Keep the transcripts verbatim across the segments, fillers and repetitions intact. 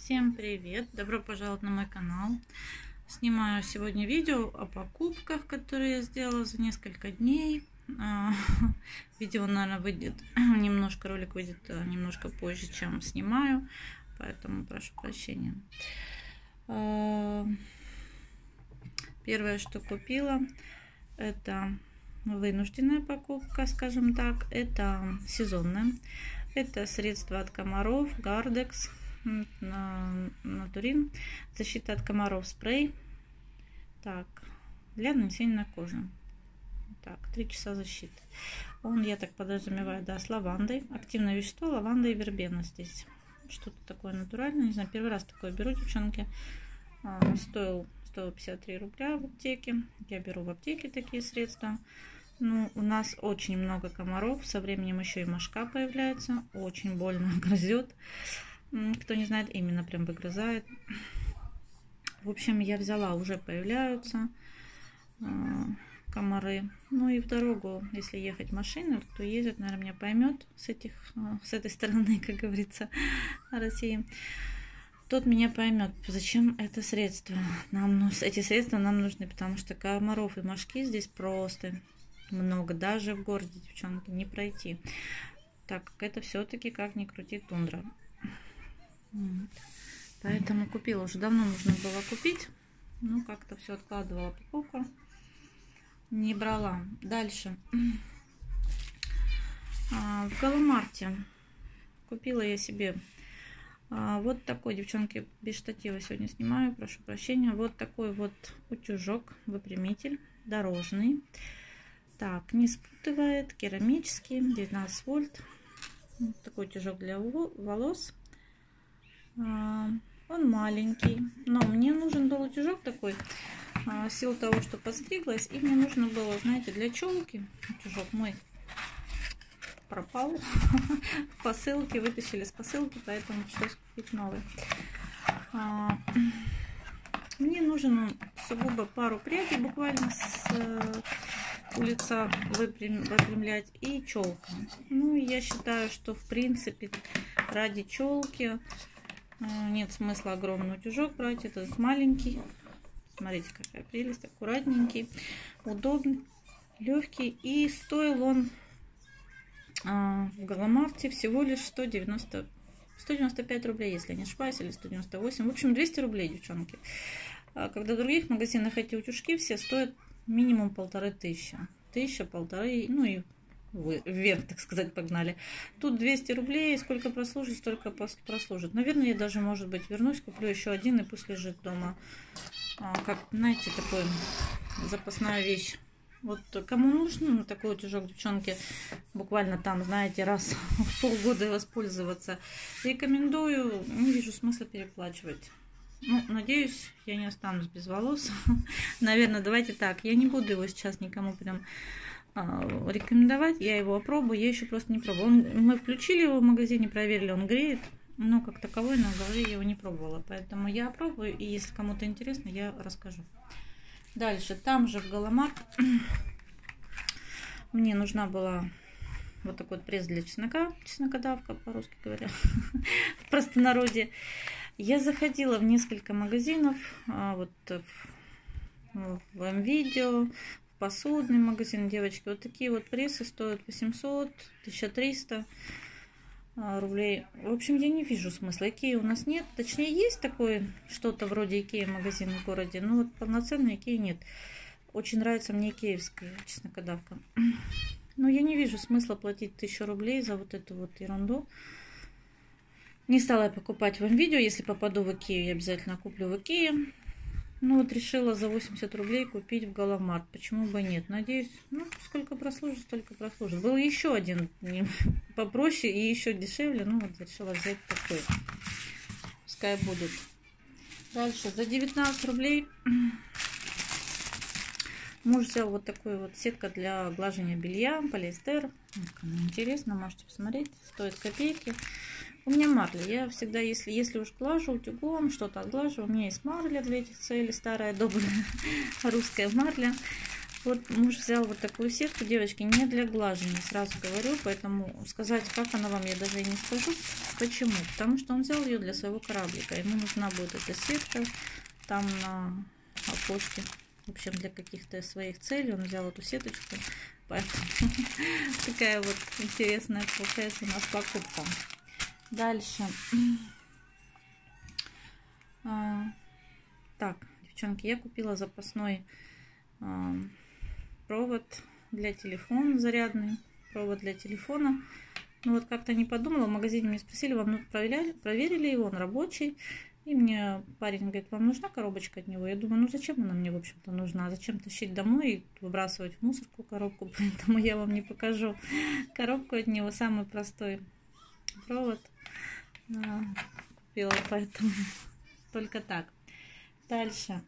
Всем привет! Добро пожаловать на мой канал. Снимаю сегодня видео о покупках, которые я сделала за несколько дней. Видео, наверное, выйдет немножко, ролик выйдет немножко позже, чем снимаю, поэтому прошу прощения. Первое, что купила, это вынужденная покупка, скажем так, это сезонная. Это средство от комаров Гардекс Натурин, защита от комаров спрей. Так, для нанесения на кожу. Так, три часа защиты. Он, я так подразумеваю, да, с лавандой. Активное вещество, лаванда и вербена здесь. Что-то такое натуральное, не знаю, первый раз такое беру, девчонки. Стоил сто пятьдесят три рубля в аптеке. Я беру в аптеке такие средства. Ну, у нас очень много комаров, со временем еще и мошка появляется, очень больно грызет. Кто не знает, именно прям выгрызает. В общем, я взяла, уже появляются э, комары. Ну и в дорогу, если ехать машиной, кто ездит, наверное, меня поймет с, этих, э, с этой стороны, как говорится, России. Тот меня поймет, зачем это средство. Нам, эти средства нам нужны, потому что комаров и мошки здесь просто много. Даже в городе, девчонки, не пройти. Так как это все-таки, как ни крути, тундра. Вот. Поэтому купила. Уже давно нужно было купить. Ну, как-то все откладывала покупку. Не брала. Дальше. А, в Галамарте купила я себе а, вот такой, девчонки, без штатива сегодня снимаю, прошу прощения. Вот такой вот утюжок, выпрямитель, дорожный. Так, не спутывает, керамический, девятнадцать вольт. Вот такой утюжок для волос. Он маленький, но мне нужен был утюжок такой, в силу того, что подстриглась, и мне нужно было, знаете, для челки. Утюжок мой пропал в посылке, вытащили с посылки, поэтому пришлось купить новый. Мне нужен сугубо пару прядей, буквально с у лица выпрям, выпрямлять, и челка. Ну, я считаю, что в принципе ради челки нет смысла огромный утюжок брать. Этот маленький. Смотрите, какая прелесть. Аккуратненький, удобный, легкий. И стоил он а, в Галамарте всего лишь сто девяносто пять рублей, если не ошибаюсь, или сто девяносто восемь. В общем, двести рублей, девчонки. А когда в других магазинах эти утюжки все стоят минимум полторы тысячи. Тысяча, полторы, ну и вверх, так сказать, погнали. Тут двести рублей, сколько прослужит, столько прослужит. Наверное, я даже, может быть, вернусь, куплю еще один и пусть лежит дома. А, как, знаете, такой запасная вещь. Вот кому нужно такой утюжок, девчонки, буквально там, знаете, раз в полгода воспользоваться, рекомендую, не вижу смысла переплачивать. Ну, надеюсь, я не останусь без волос. Наверное, давайте так, я не буду его сейчас никому прям рекомендовать, я его опробую, я еще просто не пробовала. Он, мы включили его в магазине, проверили, он греет, но как таковой на голове я его не пробовала, поэтому я опробую, и если кому-то интересно, я расскажу. Дальше, там же в Галамарт мне нужна была вот такой вот пресс для чеснока, чеснокодавка, по-русски говоря, в простонародье. Я заходила в несколько магазинов, вот в М-видео, посудный магазин, девочки, вот такие вот прессы стоят восемьсот, тысяча триста рублей. В общем, я не вижу смысла. Икеи у нас нет, точнее есть такое что-то вроде Икеи магазин в городе, но вот полноценной Икеи нет. Очень нравится мне икеевская чеснокодавка. Но я не вижу смысла платить тысячу рублей за вот эту вот ерунду. Не стала я покупать в М-видео, если попаду в Икею, я обязательно куплю в Икее. Ну вот решила за восемьдесят рублей купить в Галамарт. Почему бы нет? Надеюсь, ну сколько прослужит, столько прослужит. Был еще один попроще и еще дешевле. Ну вот решила взять такой. Пускай будет. Дальше за девятнадцать рублей муж взял вот такую вот сетка для глажения белья, полиэстер. Кому интересно, можете посмотреть. Стоит копейки. У меня марля. Я всегда, если, если уж глажу утюгом, что-то отглаживаю, у меня есть марля для этих целей, старая добрая русская марля. Вот муж взял вот такую сетку, девочки, не для глажения, сразу говорю, поэтому сказать, как она вам, я даже и не скажу. Почему? Потому что он взял ее для своего кораблика. Ему нужна будет эта сетка там на окошке. В общем, для каких-то своих целей он взял эту сеточку. Поэтому такая вот интересная получается у нас покупка. Дальше. Так, девчонки, я купила запасной провод для телефона, зарядный провод для телефона. Ну вот как-то не подумала, в магазине меня спросили, вам ну, проверяли, проверили его, он рабочий. И мне парень говорит, вам нужна коробочка от него? Я думаю, ну зачем она мне, в общем-то, нужна? Зачем тащить домой и выбрасывать в мусорку коробку? Поэтому я вам не покажу коробку от него, самый простой провод. А, купила, поэтому только так. Дальше.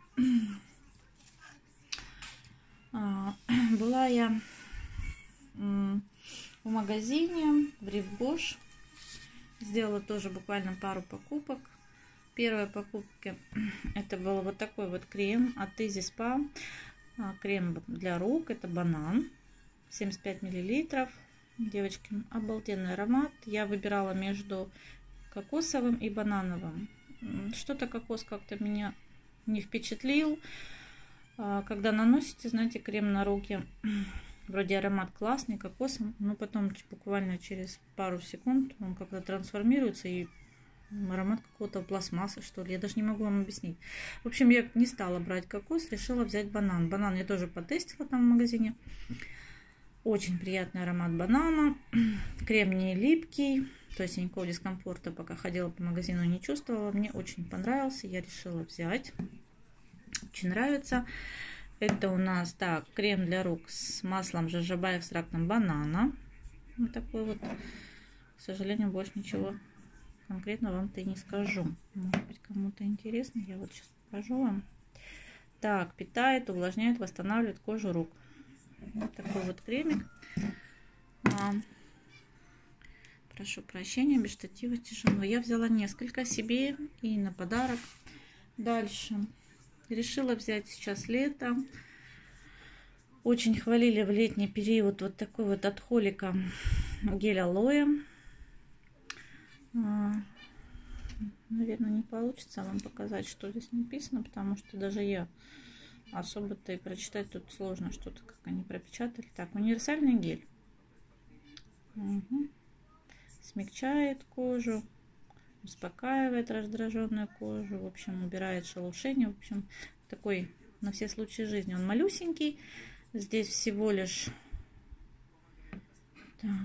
А, была я в магазине в Рив-Гош, сделала тоже буквально пару покупок. Первая покупка это был вот такой вот крем от Easy Spa, крем для рук, это банан, семьдесят пять миллилитров. Девочки, обалденный аромат. Я выбирала между кокосовым и банановым. Что-то кокос как-то меня не впечатлил. Когда наносите, знаете, крем на руки, вроде аромат классный, кокосом, но потом буквально через пару секунд он как-то трансформируется и аромат какого-то пластмассы, что ли. Я даже не могу вам объяснить. В общем, я не стала брать кокос, решила взять банан. Банан я тоже потестила там в магазине. Очень приятный аромат банана. Крем не липкий, то есть никакого дискомфорта, пока ходила по магазину, не чувствовала. Мне очень понравился, я решила взять. Очень нравится. Это у нас так, крем для рук с маслом жожоба и экстрактом банана. Вот такой вот. К сожалению, больше ничего конкретно вам-то и не скажу. Может быть, кому-то интересно. Я вот сейчас покажу вам. Так, питает, увлажняет, восстанавливает кожу рук. Вот такой вот кремик. А, прошу прощения, без штатива тяжело. Я взяла несколько себе и на подарок. Дальше. Решила взять сейчас лето. Очень хвалили в летний период вот такой вот от Холика гель алоэ. А, наверное, не получится вам показать, что здесь написано, потому что даже я особо-то и прочитать тут сложно, что-то как они пропечатали. Так, универсальный гель. Угу. Смягчает кожу, успокаивает раздраженную кожу, в общем, убирает шелушение. В общем, такой на все случаи жизни. Он малюсенький. Здесь всего лишь... Так.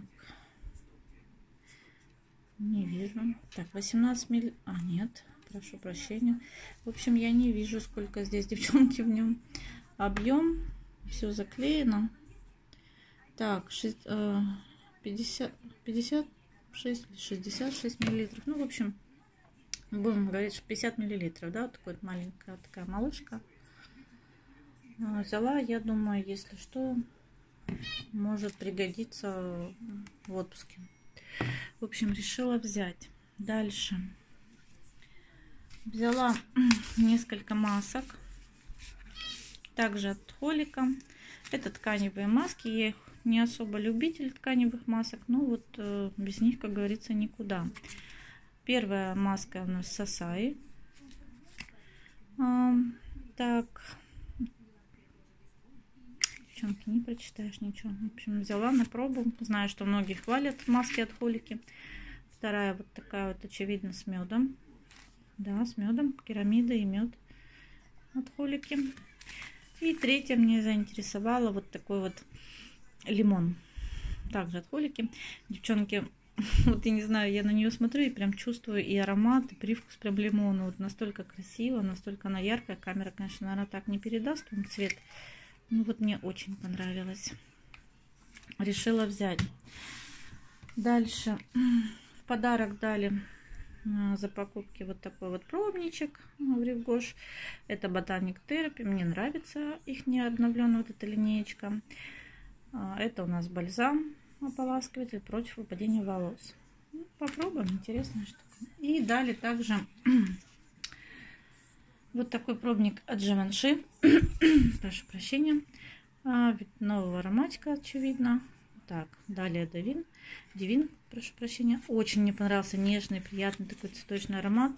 Не вижу. Так, восемнадцать миллилитров. А, нет. Прошу прощения. В общем, я не вижу, сколько здесь, девчонки, в нем. Объем. Все заклеено. Так, пятьдесят, пятьдесят шесть, шестьдесят шесть миллилитров. Ну, в общем, будем говорить, что пятьдесят миллилитров, да, вот такая вот маленькая такая малышка. Взяла, я думаю, если что, может пригодиться в отпуске. В общем, решила взять. Дальше. Взяла несколько масок. Также от Холика. Это тканевые маски. Я их не особо любитель тканевых масок. Но вот э, без них, как говорится, никуда. Первая маска у нас Сасаи. А, так. Девчонки, не прочитаешь ничего. В общем, взяла на пробу. Знаю, что многие хвалят маски от Холики. Вторая вот такая вот, очевидно, с медом. Да, с медом. Керамида и мед от Холики. И третья мне заинтересовала вот такой вот лимон. Также от Холики. Девчонки, вот я не знаю, я на нее смотрю и прям чувствую и аромат, и привкус прям лимона. Вот настолько красиво, настолько она яркая. Камера, конечно, наверное, так не передаст вам цвет. Ну вот мне очень понравилось. Решила взять. Дальше в подарок дали за покупки вот такой вот пробничек в Рив-Гош. Это Botanic Therapy. Мне нравится их необновленная вот эта линеечка. Это у нас бальзам ополаскиватель против выпадения волос. Ну, попробуем, интересная штука. И дали также вот такой пробник от Givenchy. Прошу прощения. А, нового ароматика, очевидно. Так, далее Divine. Divine, прошу прощения. Очень мне понравился нежный, приятный такой цветочный аромат.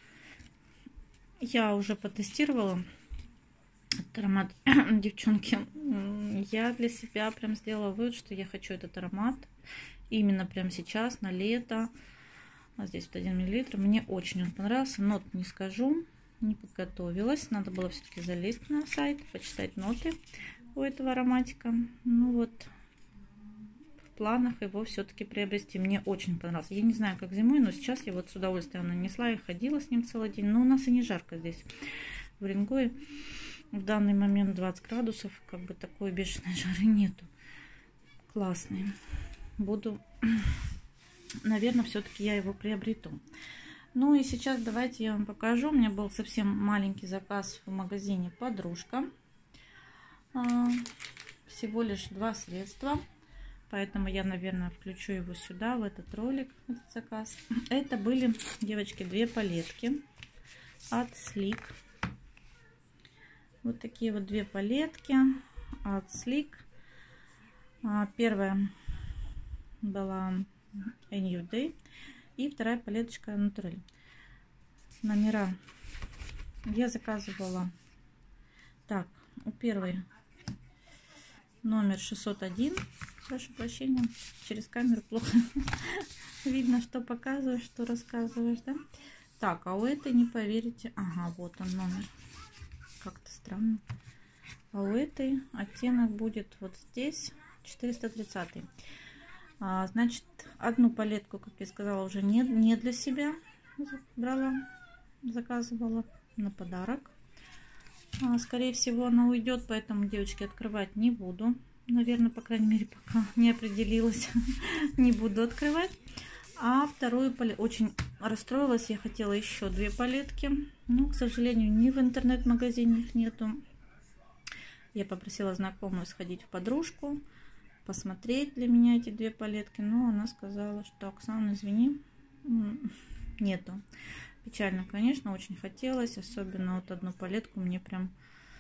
Я уже потестировала этот аромат, девчонки. Я для себя прям сделала вывод, что я хочу этот аромат именно прямо сейчас, на лето. А здесь вот один миллилитр. Мне очень он понравился. Нот не скажу, не подготовилась. Надо было все-таки залезть на сайт, почитать ноты у этого ароматика. Ну вот, в планах его все-таки приобрести. Мне очень понравился. Я не знаю, как зимой, но сейчас я вот с удовольствием нанесла и ходила с ним целый день. Но у нас и не жарко здесь, в Уренгое. В данный момент двадцать градусов, как бы такой бешеной жары нету. Классный. Буду, наверное, все-таки я его приобрету. Ну и сейчас давайте я вам покажу. У меня был совсем маленький заказ в магазине «Подружка». Всего лишь два средства. Поэтому я, наверное, включу его сюда, в этот ролик, этот заказ. Это были, девочки, две палетки от Sleek. Вот такие вот две палетки от Sleek. Первая была A New Day. И вторая палеточка Natural. Номера я заказывала. Так, у первой номер шестьсот один. Прошу прощения, через камеру плохо видно, что показываешь, что рассказываешь, да? Так, а у этой, не поверите, ага, вот он номер. Как-то странно. А у этой оттенок будет вот здесь, четыреста тридцать. А, значит, одну палетку, как я сказала, уже не, не для себя брала, заказывала на подарок. А, скорее всего, она уйдет, поэтому, девочки, открывать не буду. Наверное, по крайней мере, пока не определилась, не буду открывать. А вторую палетку очень расстроилась. Я хотела еще две палетки, но, к сожалению, ни в интернет-магазине их нету. Я попросила знакомую сходить в подружку, посмотреть для меня эти две палетки, но она сказала, что: Оксана, извини, нету. Печально, конечно, очень хотелось, особенно вот одну палетку мне прям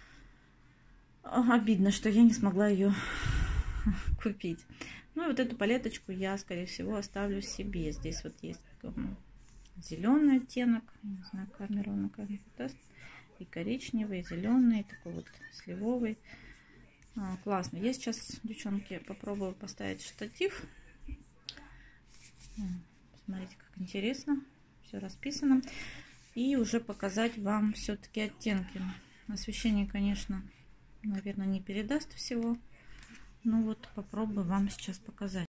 обидно, что я не смогла ее купить. Ну и вот эту палеточку я, скорее всего, оставлю себе. Здесь вот есть зеленый оттенок, не знаю, камера на камеру даст, и коричневый, и зеленый, такой вот сливовый. А, классно. Я сейчас, девчонки, попробую поставить штатив. Смотрите, как интересно. Все расписано. И уже показать вам все-таки оттенки. Освещение, конечно, наверное, не передаст всего. Ну вот попробую вам сейчас показать.